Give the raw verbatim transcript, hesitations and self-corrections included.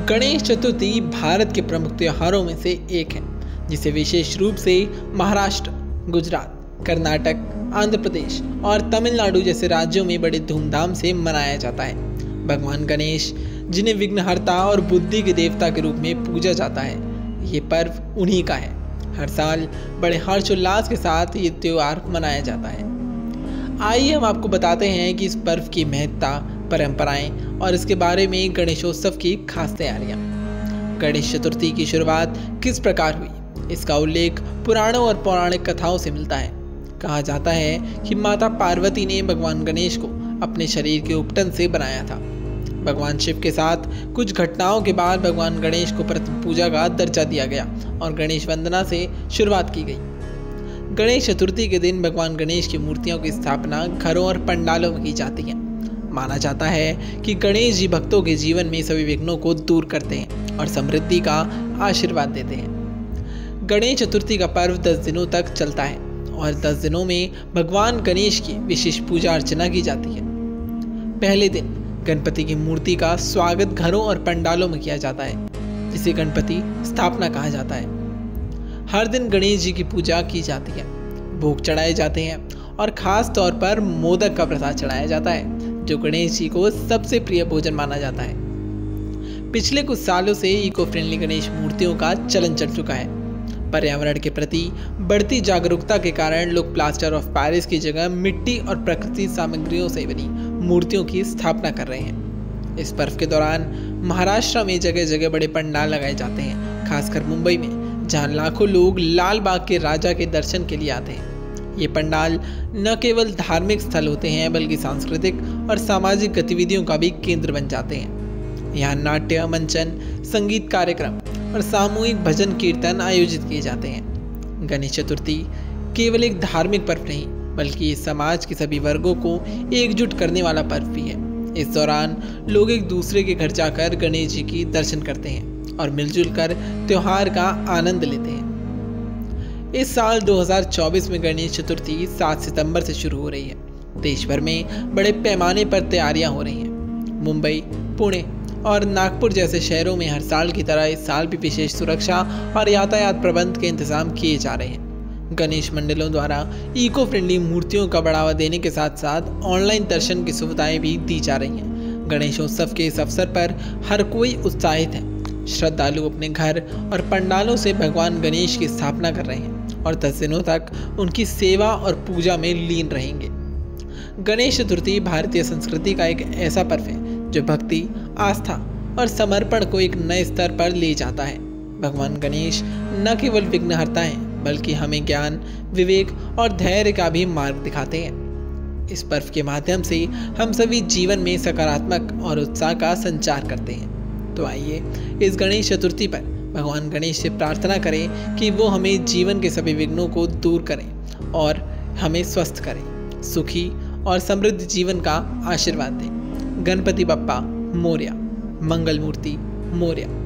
गणेश चतुर्थी भारत के प्रमुख त्योहारों में से एक है, जिसे विशेष रूप से महाराष्ट्र, गुजरात, कर्नाटक, आंध्र प्रदेश और तमिलनाडु जैसे राज्यों में बड़े धूमधाम से मनाया जाता है। भगवान गणेश, जिन्हें विघ्नहर्ता और बुद्धि के देवता के रूप में पूजा जाता है, ये पर्व उन्हीं का है। हर साल बड़े हर्षोल्लास के साथ ये त्यौहार मनाया जाता है। आइए हम आपको बताते हैं कि इस पर्व की महत्ता, परंपराएं और इसके बारे में गणेशोत्सव की खास तैयारियां। गणेश चतुर्थी की शुरुआत किस प्रकार हुई, इसका उल्लेख पुराणों और पौराणिक कथाओं से मिलता है। कहा जाता है कि माता पार्वती ने भगवान गणेश को अपने शरीर के उपटन से बनाया था। भगवान शिव के साथ कुछ घटनाओं के बाद भगवान गणेश को प्रथम पूजा का दर्जा दिया गया और गणेश वंदना से शुरुआत की गई। गणेश चतुर्थी के दिन भगवान गणेश की मूर्तियों की स्थापना घरों और पंडालों में की जाती है। माना जाता है कि गणेश जी भक्तों के जीवन में सभी विघ्नों को दूर करते हैं और समृद्धि का आशीर्वाद देते हैं। गणेश चतुर्थी का पर्व दस दिनों तक चलता है और दस दिनों में भगवान गणेश की विशेष पूजा अर्चना की जाती है। पहले दिन गणपति की मूर्ति का स्वागत घरों और पंडालों में किया जाता है, जिसे गणपति स्थापना कहा जाता है। हर दिन गणेश जी की पूजा की जाती है, भोग चढ़ाए जाते हैं और खास तौर पर मोदक का प्रसाद चढ़ाया जाता है, जो गणेश जी को सबसे प्रिय भोजन माना जाता है। पिछले कुछ सालों से इको फ्रेंडली गणेश मूर्तियों का चलन चल चुका है। पर्यावरण के प्रति बढ़ती जागरूकता के कारण लोग प्लास्टर ऑफ पेरिस की जगह मिट्टी और प्राकृतिक सामग्रियों से बनी मूर्तियों की स्थापना कर रहे हैं। इस पर्व के दौरान महाराष्ट्र में जगह जगह बड़े पंडाल लगाए जाते हैं, खासकर मुंबई में, जहां लाखों लोग लाल बाग के राजा के दर्शन के लिए आते हैं। ये पंडाल न केवल धार्मिक स्थल होते हैं, बल्कि सांस्कृतिक और सामाजिक गतिविधियों का भी केंद्र बन जाते हैं। यहाँ नाट्य, मंचन, संगीत कार्यक्रम और सामूहिक भजन कीर्तन आयोजित किए जाते हैं। गणेश चतुर्थी केवल एक धार्मिक पर्व नहीं, बल्कि समाज के सभी वर्गों को एकजुट करने वाला पर्व भी है। इस दौरान लोग एक दूसरे के घर जाकर गणेश जी की दर्शन करते हैं और मिलजुल कर त्योहार का आनंद लेते हैं। इस साल दो हज़ार चौबीस में गणेश चतुर्थी सात सितंबर से शुरू हो रही है। देश भर में बड़े पैमाने पर तैयारियां हो रही हैं। मुंबई, पुणे और नागपुर जैसे शहरों में हर साल की तरह इस साल भी विशेष सुरक्षा और यातायात प्रबंध के इंतजाम किए जा रहे हैं। गणेश मंडलों द्वारा इको फ्रेंडली मूर्तियों का बढ़ावा देने के साथ साथ ऑनलाइन दर्शन की सुविधाएं भी दी जा रही हैं। गणेशोत्सव के इस अवसर पर हर कोई उत्साहित है। श्रद्धालु अपने घर और पंडालों से भगवान गणेश की स्थापना कर रहे हैं और दस दिनों तक उनकी सेवा और पूजा में लीन रहेंगे। गणेश चतुर्थी भारतीय संस्कृति का एक ऐसा पर्व है जो भक्ति, आस्था और समर्पण को एक नए स्तर पर ले जाता है। भगवान गणेश न केवल विघ्नहर्ता हैं, बल्कि हमें ज्ञान, विवेक और धैर्य का भी मार्ग दिखाते हैं। इस पर्व के माध्यम से हम सभी जीवन में सकारात्मक और उत्साह का संचार करते हैं। तो आइए इस गणेश चतुर्थी पर भगवान गणेश से प्रार्थना करें कि वो हमें जीवन के सभी विघ्नों को दूर करें और हमें स्वस्थ करें, सुखी और समृद्ध जीवन का आशीर्वाद दें। गणपति बप्पा मोरया, मंगल मूर्ति मोरया।